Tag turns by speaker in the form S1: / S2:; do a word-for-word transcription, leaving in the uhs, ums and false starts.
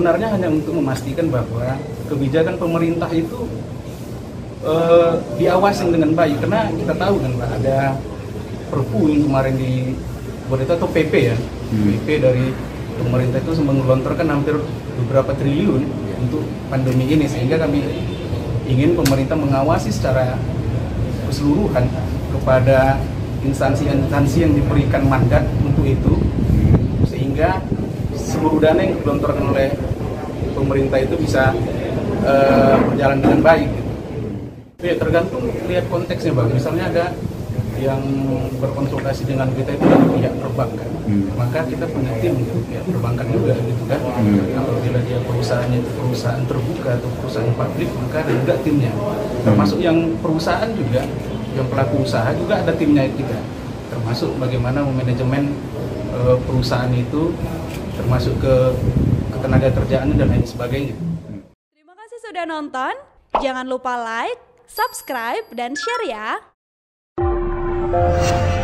S1: sebenarnya hanya untuk memastikan bahwa kebijakan pemerintah itu uh, diawasin dengan baik, karena kita tahu kan Pak, ada Perpu yang kemarin dibuat itu atau P P ya, hmm. P P dari pemerintah itu menggelontorkan hampir beberapa triliun untuk pandemi ini, sehingga kami ingin pemerintah mengawasi secara keseluruhan kepada instansi-instansi yang diberikan mandat untuk itu, sehingga seluruh dana yang digelontorkan oleh pemerintah itu bisa uh, berjalan dengan baik. Ya, tergantung lihat konteksnya Bang. Misalnya ada yang berkonsultasi dengan kita itu dari pihak perbankan, hmm. maka kita punya tim gitu, pihak perbankan juga gitu kan. Hmm. Apabila dia perusahaannya itu perusahaan terbuka atau perusahaan publik, maka ada juga timnya. Termasuk yang perusahaan juga, yang pelaku usaha juga ada timnya kita. Termasuk bagaimana manajemen e, perusahaan itu, termasuk ke ketenaga kerjaan dan lain sebagainya.
S2: Terima kasih sudah nonton. Jangan lupa like, subscribe, dan share ya.